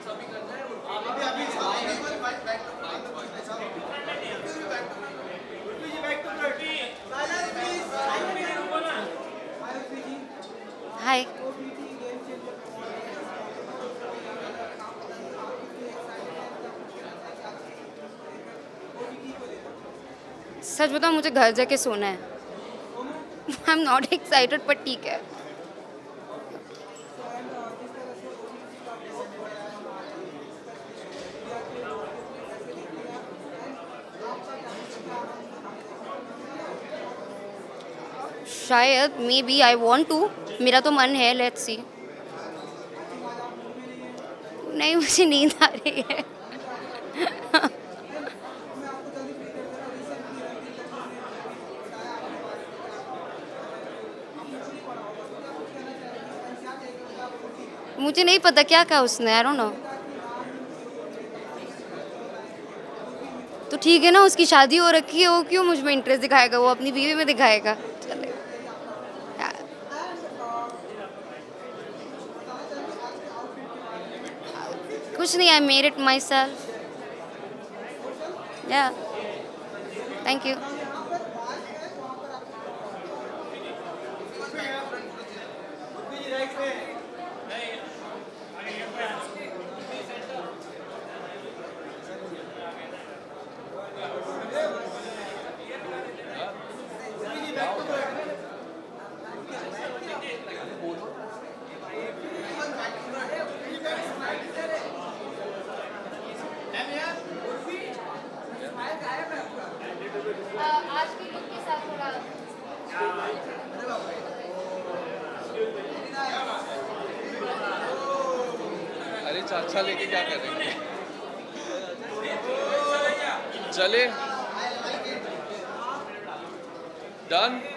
हाय। सच बताओ, मुझे घर जाके सोना है। आई एम नॉट एक्साइटेड, पर ठीक है। शायद, maybe, I want to. मेरा तो मन है, लेट्स सी। नहीं, मुझे नींद आ रही है। मुझे नहीं पता क्या कहा उसने, आई डोंट नो। तो ठीक है ना, उसकी शादी हो रखी है, वो क्यों मुझ में इंटरेस्ट दिखाएगा? वो अपनी बीवी में दिखाएगा। चले यार। कुछ नहीं, I made it myself. Yeah, thank you. आज के लुक के साथ थोड़ा अरे चाचा लेके क्या कर रहे हैं? चले, डन।